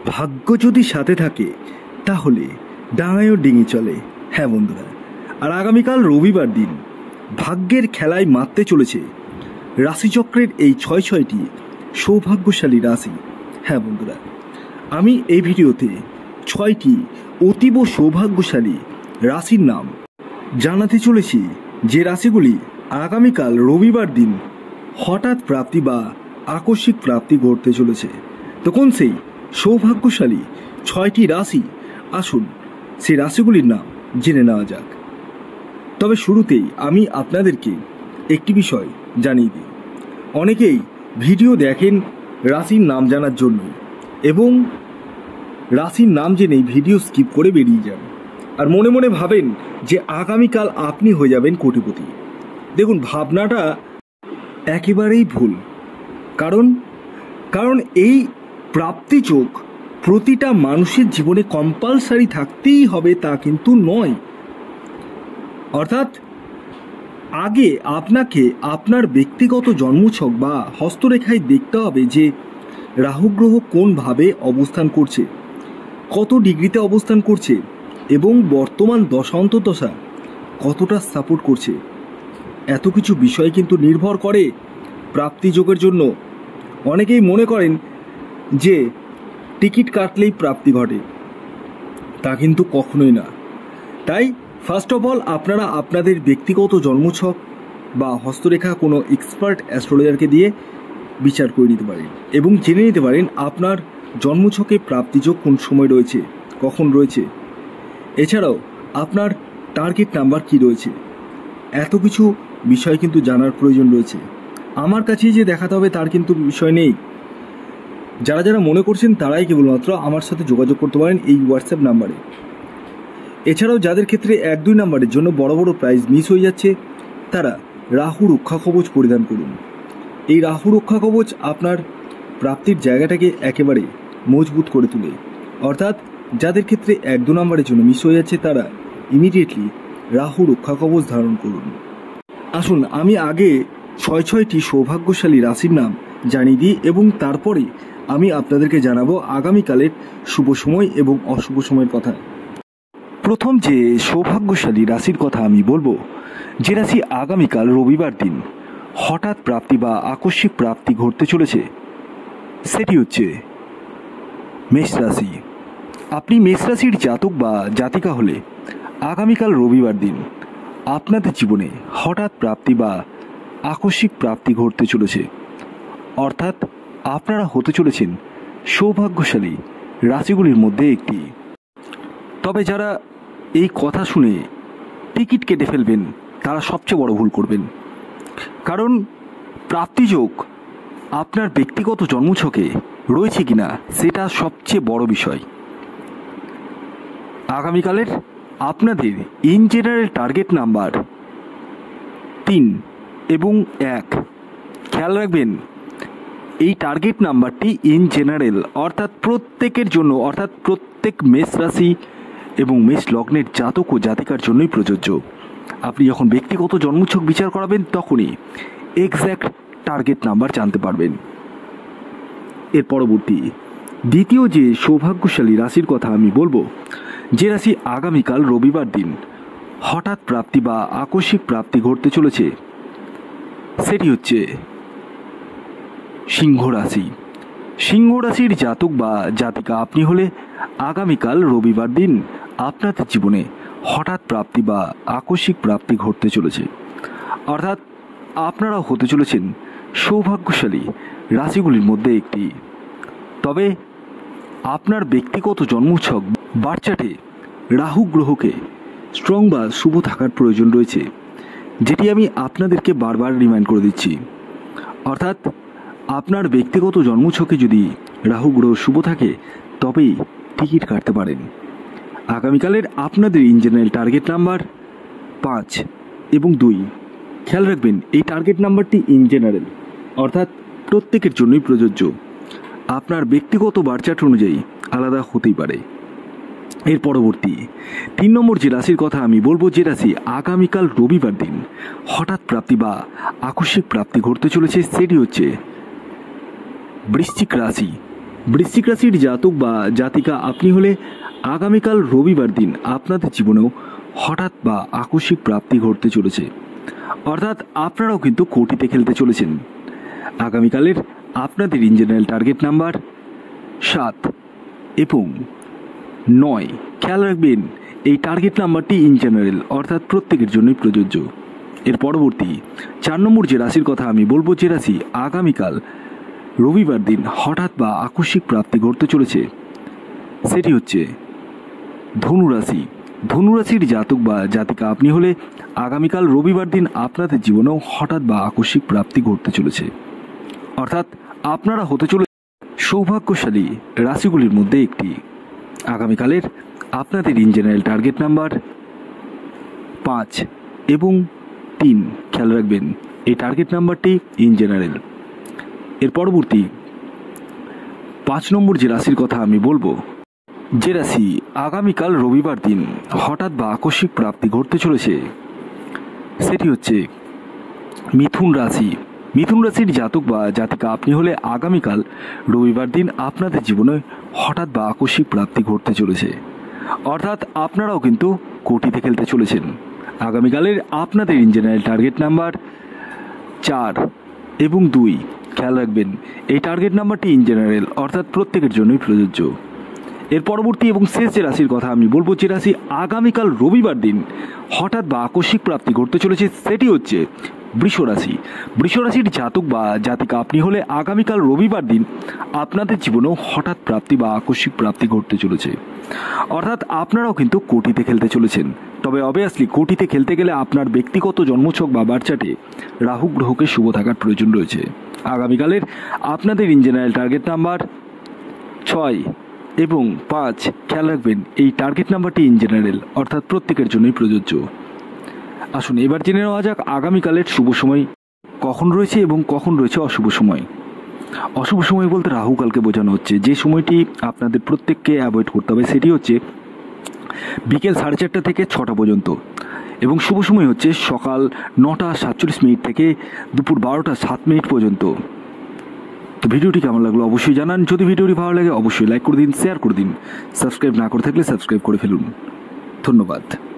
ভাগ্য যদি সাথে থাকে তাহলে ডাঙায়ও ডিঙি চলে। হ্যাঁ বন্ধুরা, আর আগামীকাল রবিবার দিন ভাগ্যের খেলায় মারতে চলেছে রাশিচক্রের এই ছয়টি সৌভাগ্যশালী রাশি। হ্যাঁ বন্ধুরা, আমি এই ভিডিওতে 6টি অতীব সৌভাগ্যশালী রাশির নাম জানাতে চলেছি, যে রাশিগুলি আগামীকাল রবিবার দিন হঠাৎ প্রাপ্তি বা আকস্মিক প্রাপ্তি ঘটতে চলেছে। তো কোন সেই সৌভাগ্যশালী 6টি রাশি, আসুন সেই রাশিগুলির নাম জেনে নেওয়া যাক। তবে শুরুতেই আমি আপনাদেরকে একটি বিষয় জানিয়ে দিই, অনেকেই ভিডিও দেখেন রাশির নাম জানার জন্য এবং রাশির নাম জেনেই ভিডিও স্কিপ করে বেরিয়ে যান, আর মনে মনে ভাবেন যে আগামীকাল আপনি হয়ে যাবেন কোটিপতি। দেখুন, ভাবনাটা একেবারেই ভুল। কারণ এই প্রাপ্তি যোগ প্রতিটা মানুষের জীবনে কম্পালসারি থাকতেই হবে তা কিন্তু নয়। অর্থাৎ আগে আপনাকে আপনার ব্যক্তিগত জন্মছক বা হস্তরেখায় দেখতে হবে যে রাহু গ্রহ কোনভাবে অবস্থান করছে, কত ডিগ্রিতে অবস্থান করছে এবং বর্তমান দশা কতটা সাপোর্ট করছে। এত কিছু বিষয় কিন্তু নির্ভর করে প্রাপ্তি যোগের জন্য। অনেকেই মনে করেন যে টিকিট কাটলেই প্রাপ্তি ঘটে, তা কিন্তু কখনোই না। তাই ফার্স্ট অফ অল আপনারা আপনাদের ব্যক্তিগত জন্মছক বা হস্তরেখা কোনো এক্সপার্ট অ্যাস্ট্রোলজারকে দিয়ে বিচার করে নিতে পারেন এবং জেনে নিতে পারেন আপনার জন্মছকে প্রাপ্তিযোগ কোন সময় রয়েছে, কখন রয়েছে। এছাড়াও আপনার টার্গেট নাম্বার কি রয়েছে, এত কিছু বিষয় কিন্তু জানার প্রয়োজন রয়েছে। আমার কাছেই যে দেখাতে হবে তার কিন্তু বিষয় নেই। যারা যারা মনে করছেন তারাই কেবলমাত্র আমার সাথে যোগাযোগ করতে পারেন এই হোয়াটসঅ্যাপ নাম্বারে। এছাড়াও যাদের ক্ষেত্রে 1-2 নাম্বারের জন্য বড় বড় প্রাইজ মিস হয়ে যাচ্ছে, তারা রাহু রক্ষা কবচ পরিধান করুন। এই রাহু রক্ষা কবচ আপনার প্রাপ্তির জায়গাটাকে একেবারে মজবুত করে তোলে। অর্থাৎ যাদের ক্ষেত্রে 1-2 নাম্বারের জন্য মিস হয়ে যাচ্ছে, তারা ইমিডিয়েটলি রাহু রক্ষা কবচ ধারণ করুন। আসুন আমি আগে 6টি সৌভাগ্যশালী রাশির নাম জানিয়ে দিই এবং তারপরে আমি আপনাদেরকে জানাবো আগামীকালের শুভ সময় এবং অশুভ সময়ের কথা। প্রথম যে সৌভাগ্যশালী রাশির কথা আমি বলবো, যে রাশি আগামীকাল রবিবার দিন হঠাৎ প্রাপ্তি বা আকস্মিক প্রাপ্তি ঘটতে চলেছে, সেটি হচ্ছে মেষ রাশি। আপনি মেষ রাশির জাতক বা জাতিকা হলে আগামীকাল রবিবার দিন আপনাদের জীবনে হঠাৎ প্রাপ্তি বা আকস্মিক প্রাপ্তি ঘটতে চলেছে। অর্থাৎ আপনারা হতে চলেছেন সৌভাগ্যশালী রাশিগুলির মধ্যে একটি। তবে যারা এই কথা শুনে টিকিট কেটে ফেলবেন, তারা সবচেয়ে বড় ভুল করবেন। কারণ প্রাপ্তিযোগ আপনার ব্যক্তিগত জন্মছকে রয়েছে কিনা সেটা সবচেয়ে বড় বিষয়। আগামীকালের আপনাদের ইন জেনারেল টার্গেট নাম্বার 3 এবং 1। খেয়াল রাখবেন, এই টার্গেট নাম্বারটি ইন জেনারেল অর্থাৎ প্রত্যেকের জন্য, অর্থাৎ প্রত্যেক মেষ রাশি এবং মেষ লগ্নের জাতক ও জাতিকার জন্যই প্রযোজ্য। আপনি যখন ব্যক্তিগত জন্মছক বিচার করাবেন তখনই এক্স্যাক্ট টার্গেট নাম্বার জানতে পারবেন। এর পরবর্তী দ্বিতীয় যে সৌভাগ্যশালী রাশির কথা আমি বলবো, যে রাশি আগামীকাল রবিবার দিন হঠাৎ প্রাপ্তি বা আকস্মিক প্রাপ্তি ঘটতে চলেছে, সেটি হচ্ছে সিংহ রাশি। সিংহ রাশির জাতক বা জাতিকা আপনি হলে আগামীকাল রবিবার দিন আপনাদের জীবনে হঠাৎ প্রাপ্তি বা আকস্মিক প্রাপ্তি ঘটতে চলেছে। অর্থাৎ আপনারা হতে চলেছেন সৌভাগ্যশালী রাশিগুলির মধ্যে একটি। তবে আপনার ব্যক্তিগত জন্মছক বার্চাটে রাহু গ্রহকে স্ট্রং বা শুভ থাকার প্রয়োজন রয়েছে, যেটি আমি আপনাদেরকে বারবার রিমাইন্ড করে দিচ্ছি। অর্থাৎ আপনার ব্যক্তিগত জন্মছকে যদি রাহু গ্রহ শুভ থাকে তবেই টিকিট কাটতে পারেন। আগামীকালের আপনাদের ইন জেনারেল টার্গেট নাম্বার 5 এবং 2। খেয়াল রাখবেন, এই টার্গেট নাম্বারটি ইন জেনারেল অর্থাৎ প্রত্যেকের জন্যই প্রযোজ্য। আপনার ব্যক্তিগত বার্চাট অনুযায়ী আলাদা হতেই পারে। এর পরবর্তী 3 নম্বর যে রাশির কথা আমি বলবো, যে রাশি আগামীকাল রবিবার দিন হঠাৎ প্রাপ্তি বা আকস্মিক প্রাপ্তি ঘটতে চলেছে, সেটি হচ্ছে বৃশ্চিক রাশি। বৃশ্চিক রাশির জাতক বা জাতিকা আপনি হলে আগামীকাল রবিবার দিন আপনাদের জীবনেও হঠাৎ বা আকস্মিক প্রাপ্তি ঘটতে চলেছে, অর্থাৎ আপনারাও কিন্তু কোটিতে খেলতে চলেছেন। আগামীকালের আপনাদের ইন জেনারেল টার্গেট নাম্বার 7 এবং 9। খেয়াল রাখবেন এই টার্গেট নাম্বারটি ইন জেনারেল, অর্থাৎ প্রত্যেকের জন্যই প্রযোজ্য। এর পরবর্তী 4 নম্বর যে রাশির কথা আমি বলবো, যে রাশি আগামীকাল রবিবার দিন হঠাৎ বা আকস্মিক প্রাপ্তি ঘটতে চলেছে, সেটি হচ্ছে ধনুরাশি। ধনুরাশির জাতক বা জাতিকা আপনি হলে আগামীকাল রবিবার দিন আপনাদের জীবনেও হঠাৎ বা আকস্মিক প্রাপ্তি ঘটতে চলেছে, অর্থাৎ আপনারা হতে চলে সৌভাগ্যশালী রাশিগুলির মধ্যে একটি। আগামীকালের আপনাদের ইন জেনারেল টার্গেট নাম্বার 5 এবং 3। খেয়াল রাখবেন এই টার্গেট নাম্বারটি ইন জেনারেল। এর পরবর্তী 5 নম্বর যে রাশির কথা আমি বলবো, যে রাশি আগামীকাল রবিবার দিন হঠাৎ বা আকস্মিক প্রাপ্তি ঘটতে চলেছে, সেটি হচ্ছে মিথুন রাশি। মিথুন রাশির জাতক বা জাতিকা আপনি হলে আগামীকাল রবিবার দিন আপনাদের জীবনে হঠাৎ বা আকস্মিক প্রাপ্তি ঘটতে চলেছে, অর্থাৎ আপনারাও কিন্তু কোটিতে খেলতে চলেছেন। আগামীকালের আপনাদের ইন জেনারেল টার্গেট নাম্বার 4 এবং 2। খেয়াল রাখবেন এই টার্গেট নাম্বারটি ইন জেনারেল, অর্থাৎ প্রত্যেকের জন্যই প্রযোজ্য। এর পরবর্তী এবং শেষ যে রাশির কথা আমি বলবো, যে রাশি আগামীকাল রবিবার দিন হঠাৎ বা আকস্মিক প্রাপ্তি ঘটতে চলেছে, সেটি হচ্ছে বৃষ রাশি। বৃষ রাশির জাতক বা জাতিকা আপনি হলে আগামীকাল রবিবার দিন আপনাদের জীবনেও হঠাৎ প্রাপ্তি বা আকস্মিক প্রাপ্তি ঘটতে চলেছে, অর্থাৎ আপনারাও কিন্তু কোটিতে খেলতে চলেছেন। তবে অবভিয়াসলি কোটিতে খেলতে গেলে আপনার ব্যক্তিগত জন্মছক বা বারচার্টে রাহু গ্রহকে শুভ থাকার প্রয়োজন রয়েছে। আগামীকালের আপনাদের ইন জেনারেল টার্গেট নাম্বার 6 এবং 5। খেয়াল রাখবেন এই টার্গেট নাম্বারটি ইন জেনারেল, অর্থাৎ প্রত্যেকের জন্যই প্রযোজ্য। আসুন এবার জেনে নেওয়া যাক আগামীকালের শুভ সময় কখন রয়েছে এবং কখন রয়েছে অশুভ সময়। অশুভ সময় বলতে রাহুকালকে বোঝানো হচ্ছে। যে সময়টি আপনাদের প্রত্যেককে অ্যাভয়েড করতে হবে সেটি হচ্ছে বিকেল 4:30 থেকে 6টা পর্যন্ত, এবং শুভ সময় হচ্ছে সকাল 9:47 থেকে দুপুর 12:07 পর্যন্ত। তো ভিডিওটি কেমন লাগলো অবশ্যই জানান। যদি ভিডিওটি ভালো লাগে অবশ্যই লাইক করে দিন, শেয়ার করে দিন। সাবস্ক্রাইব না করে থাকলে সাবস্ক্রাইব করে ফেলুন। ধন্যবাদ।